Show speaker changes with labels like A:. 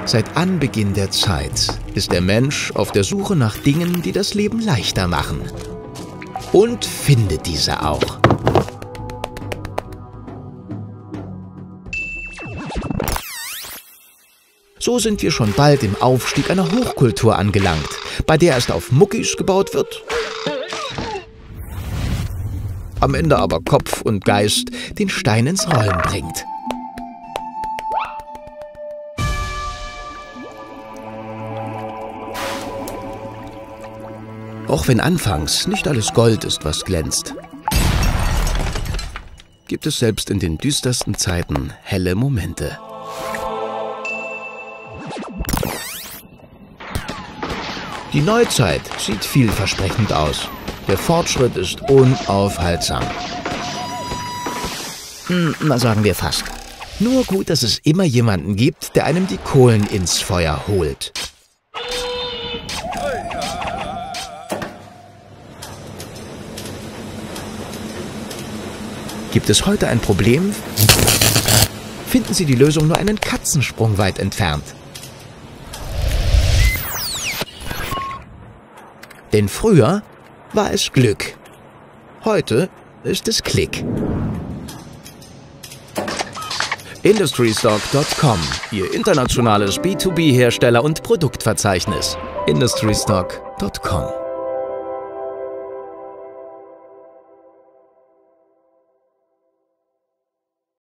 A: Seit Anbeginn der Zeit ist der Mensch auf der Suche nach Dingen, die das Leben leichter machen. Und findet diese auch. So sind wir schon bald im Aufstieg einer Hochkultur angelangt, bei der erst auf Muckis gebaut wird, am Ende aber Kopf und Geist den Stein ins Rollen bringt. Auch wenn anfangs nicht alles Gold ist, was glänzt, gibt es selbst in den düstersten Zeiten helle Momente. Die Neuzeit sieht vielversprechend aus. Der Fortschritt ist unaufhaltsam. Na, sagen wir fast. Nur gut, dass es immer jemanden gibt, der einem die Kohlen ins Feuer holt. Gibt es heute ein Problem, finden Sie die Lösung nur einen Katzensprung weit entfernt. Denn früher war es Glück. Heute ist es Klick. Industrystock.com, Ihr internationales B2B-Hersteller- und Produktverzeichnis. Industrystock.com